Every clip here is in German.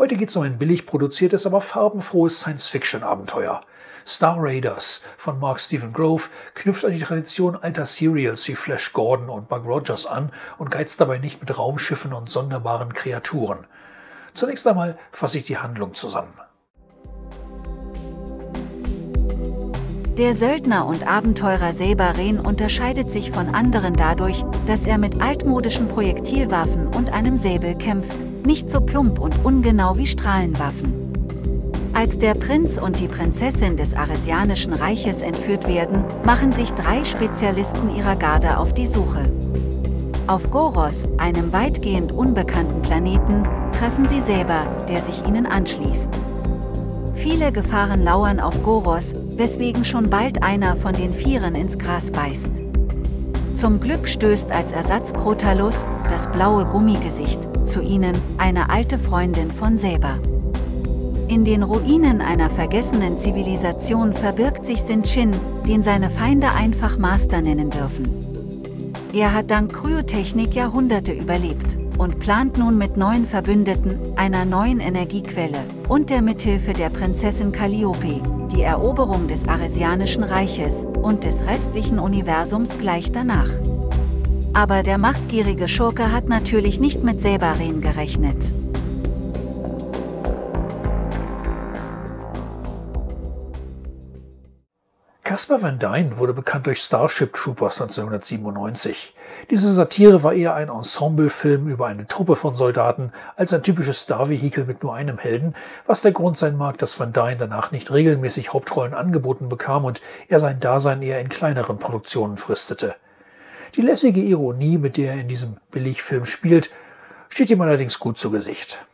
Heute geht es um ein billig produziertes, aber farbenfrohes Science-Fiction-Abenteuer. Star Raiders von Mark Steven Grove knüpft an die Tradition alter Serials wie Flash Gordon und Buck Rogers an und geizt dabei nicht mit Raumschiffen und sonderbaren Kreaturen. Zunächst einmal fasse ich die Handlung zusammen. Der Söldner und Abenteurer Saber Ren unterscheidet sich von anderen dadurch, dass er mit altmodischen Projektilwaffen und einem Säbel kämpft, nicht so plump und ungenau wie Strahlenwaffen. Als der Prinz und die Prinzessin des Aresianischen Reiches entführt werden, machen sich 3 Spezialisten ihrer Garde auf die Suche. Auf Goros, einem weitgehend unbekannten Planeten, treffen sie Saber, der sich ihnen anschließt. Viele Gefahren lauern auf Goros, weswegen schon bald einer von den Vieren ins Gras beißt. Zum Glück stößt als Ersatz Krotalus, das blaue Gummigesicht, zu ihnen, eine alte Freundin von Saber. In den Ruinen einer vergessenen Zivilisation verbirgt sich Sin-Shin, den seine Feinde einfach Master nennen dürfen. Er hat dank Kryotechnik Jahrhunderte überlebt und plant nun mit neuen Verbündeten, einer neuen Energiequelle und der Mithilfe der Prinzessin Calliope, die Eroberung des Aresianischen Reiches und des restlichen Universums gleich danach. Aber der machtgierige Schurke hat natürlich nicht mit Saber Ren gerechnet. Caspar Van Dien wurde bekannt durch Starship Troopers 1997. Diese Satire war eher ein Ensemblefilm über eine Truppe von Soldaten als ein typisches Star-Vehikel mit nur einem Helden, was der Grund sein mag, dass Van Dien danach nicht regelmäßig Hauptrollen angeboten bekam und er sein Dasein eher in kleineren Produktionen fristete. Die lässige Ironie, mit der er in diesem Billigfilm spielt, steht ihm allerdings gut zu Gesicht.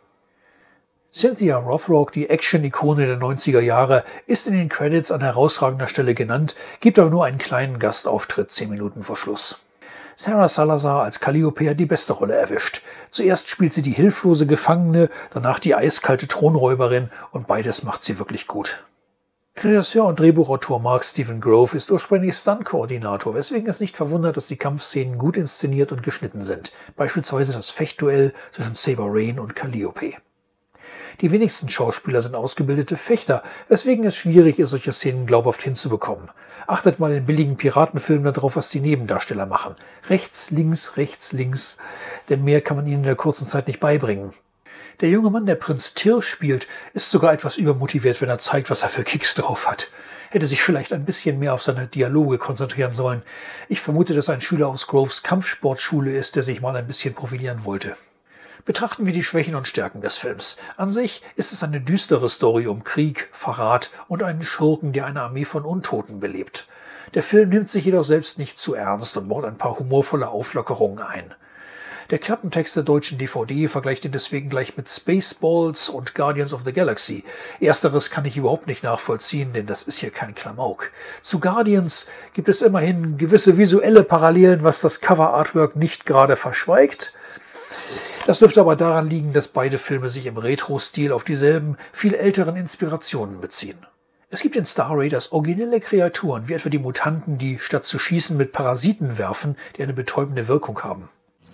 Cynthia Rothrock, die Action-Ikone der 90er Jahre, ist in den Credits an herausragender Stelle genannt, gibt aber nur einen kleinen Gastauftritt 10 Minuten vor Schluss. Sarah Salazar als Calliope hat die beste Rolle erwischt. Zuerst spielt sie die hilflose Gefangene, danach die eiskalte Thronräuberin und beides macht sie wirklich gut. Regisseur und Drehbuchautor Mark Steven Grove ist ursprünglich Stunt-Koordinator, weswegen es nicht verwundert, dass die Kampfszenen gut inszeniert und geschnitten sind, beispielsweise das Fechtduell zwischen Saber Ren und Calliope. Die wenigsten Schauspieler sind ausgebildete Fechter, weswegen es schwierig ist, solche Szenen glaubhaft hinzubekommen. Achtet mal in billigen Piratenfilmen darauf, was die Nebendarsteller machen. Rechts, links, denn mehr kann man ihnen in der kurzen Zeit nicht beibringen. Der junge Mann, der Prinz Tyr spielt, ist sogar etwas übermotiviert, wenn er zeigt, was er für Kicks drauf hat. Hätte sich vielleicht ein bisschen mehr auf seine Dialoge konzentrieren sollen. Ich vermute, dass er ein Schüler aus Groves Kampfsportschule ist, der sich mal ein bisschen profilieren wollte. Betrachten wir die Schwächen und Stärken des Films. An sich ist es eine düstere Story um Krieg, Verrat und einen Schurken, der eine Armee von Untoten belebt. Der Film nimmt sich jedoch selbst nicht zu ernst und baut ein paar humorvolle Auflockerungen ein. Der Klappentext der deutschen DVD vergleicht ihn deswegen gleich mit Spaceballs und Guardians of the Galaxy. Ersteres kann ich überhaupt nicht nachvollziehen, denn das ist hier kein Klamauk. Zu Guardians gibt es immerhin gewisse visuelle Parallelen, was das Cover-Artwork nicht gerade verschweigt. Das dürfte aber daran liegen, dass beide Filme sich im Retro-Stil auf dieselben, viel älteren Inspirationen beziehen. Es gibt in Star Raiders originelle Kreaturen, wie etwa die Mutanten, die statt zu schießen mit Parasiten werfen, die eine betäubende Wirkung haben.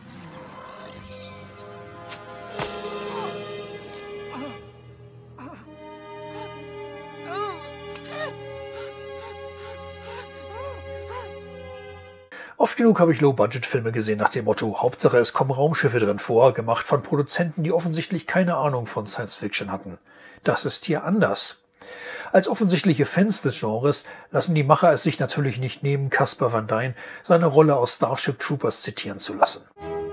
Oft genug habe ich Low-Budget-Filme gesehen nach dem Motto, Hauptsache es kommen Raumschiffe drin vor, gemacht von Produzenten, die offensichtlich keine Ahnung von Science-Fiction hatten. Das ist hier anders. Als offensichtliche Fans des Genres lassen die Macher es sich natürlich nicht nehmen, Caspar Van Dien seine Rolle aus Starship Troopers zitieren zu lassen.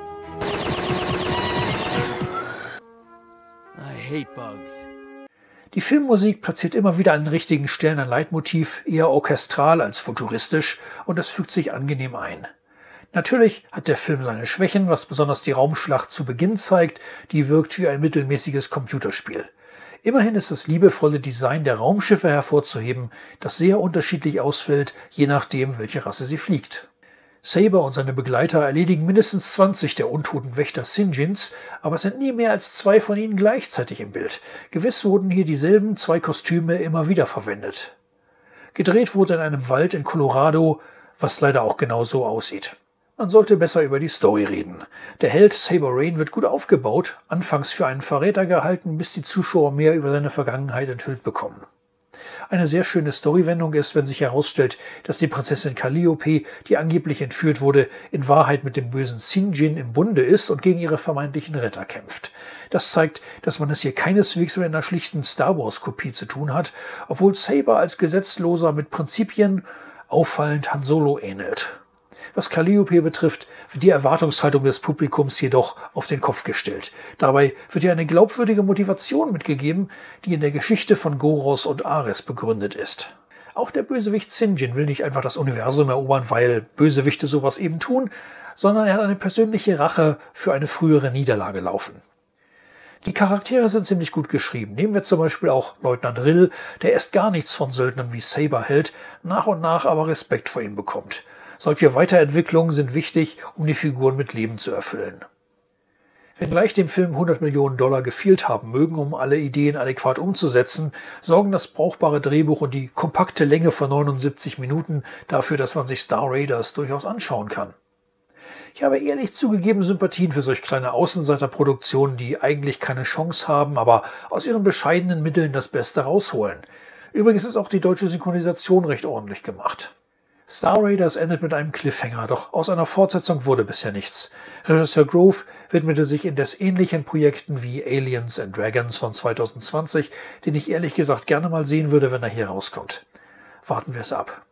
I hate bugs. Die Filmmusik platziert immer wieder an den richtigen Stellen ein Leitmotiv, eher orchestral als futuristisch, und es fügt sich angenehm ein. Natürlich hat der Film seine Schwächen, was besonders die Raumschlacht zu Beginn zeigt, die wirkt wie ein mittelmäßiges Computerspiel. Immerhin ist das liebevolle Design der Raumschiffe hervorzuheben, das sehr unterschiedlich ausfällt, je nachdem, welche Rasse sie fliegt. Saber und seine Begleiter erledigen mindestens 20 der untoten Wächter Sinjins, aber es sind nie mehr als 2 von ihnen gleichzeitig im Bild. Gewiss wurden hier dieselben 2 Kostüme immer wieder verwendet. Gedreht wurde in einem Wald in Colorado, was leider auch genau so aussieht. Man sollte besser über die Story reden. Der Held Saber Rain wird gut aufgebaut, anfangs für einen Verräter gehalten, bis die Zuschauer mehr über seine Vergangenheit enthüllt bekommen. Eine sehr schöne Storywendung ist, wenn sich herausstellt, dass die Prinzessin Calliope, die angeblich entführt wurde, in Wahrheit mit dem bösen Sinjin im Bunde ist und gegen ihre vermeintlichen Retter kämpft. Das zeigt, dass man es hier keineswegs mit einer schlichten Star-Wars-Kopie zu tun hat, obwohl Saber als Gesetzloser mit Prinzipien auffallend Han Solo ähnelt. Was Calliope betrifft, wird die Erwartungshaltung des Publikums jedoch auf den Kopf gestellt. Dabei wird ihr eine glaubwürdige Motivation mitgegeben, die in der Geschichte von Goros und Ares begründet ist. Auch der Bösewicht Sinjin will nicht einfach das Universum erobern, weil Bösewichte sowas eben tun, sondern er hat eine persönliche Rache für eine frühere Niederlage laufen. Die Charaktere sind ziemlich gut geschrieben. Nehmen wir zum Beispiel auch Leutnant Rill, der erst gar nichts von Söldnern wie Saber hält, nach und nach aber Respekt vor ihm bekommt. Solche Weiterentwicklungen sind wichtig, um die Figuren mit Leben zu erfüllen. Wenngleich dem Film $100 Millionen gefehlt haben mögen, um alle Ideen adäquat umzusetzen, sorgen das brauchbare Drehbuch und die kompakte Länge von 79 Minuten dafür, dass man sich Star Raiders durchaus anschauen kann. Ich habe ehrlich zugegeben Sympathien für solch kleine Außenseiterproduktionen, die eigentlich keine Chance haben, aber aus ihren bescheidenen Mitteln das Beste rausholen. Übrigens ist auch die deutsche Synchronisation recht ordentlich gemacht. Star Raiders endet mit einem Cliffhanger, doch aus einer Fortsetzung wurde bisher nichts. Regisseur Grove widmete sich indes ähnlichen Projekten wie Aliens and Dragons von 2020, den ich ehrlich gesagt gerne mal sehen würde, wenn er hier rauskommt. Warten wir es ab.